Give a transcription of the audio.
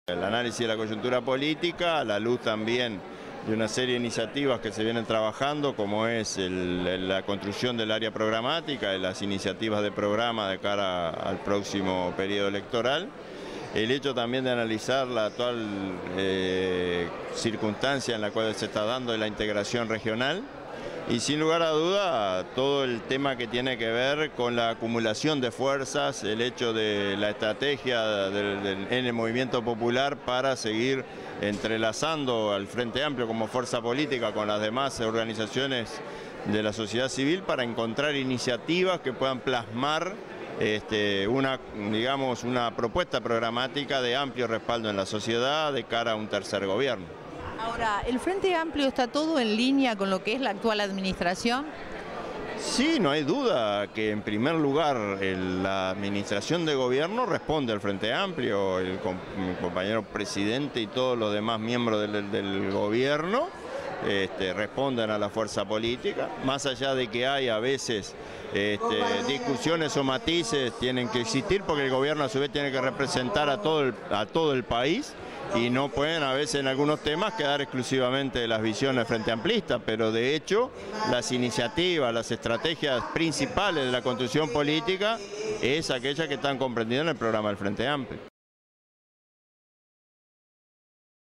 El análisis de la coyuntura política, a la luz también de una serie de iniciativas que se vienen trabajando, como es la construcción del área programática y las iniciativas de programa de cara al próximo periodo electoral. El hecho también de analizar la actual circunstancia en la cual se está dando de la integración regional. Y sin lugar a duda, todo el tema que tiene que ver con la acumulación de fuerzas, el hecho de la estrategia en el movimiento popular para seguir entrelazando al Frente Amplio como fuerza política con las demás organizaciones de la sociedad civil para encontrar iniciativas que puedan plasmar una propuesta programática de amplio respaldo en la sociedad de cara a un tercer gobierno. Ahora, ¿el Frente Amplio está todo en línea con lo que es la actual administración? Sí, no hay duda que en primer lugar la administración de gobierno responde al Frente Amplio, el compañero presidente y todos los demás miembros del gobierno responden a la fuerza política, más allá de que hay a veces discusiones o matices tienen que existir porque el gobierno a su vez tiene que representar a todo el país. Y no pueden a veces en algunos temas quedar exclusivamente de las visiones frente amplistas, pero de hecho las iniciativas, las estrategias principales de la construcción política es aquella que están comprendidas en el programa del Frente Amplio.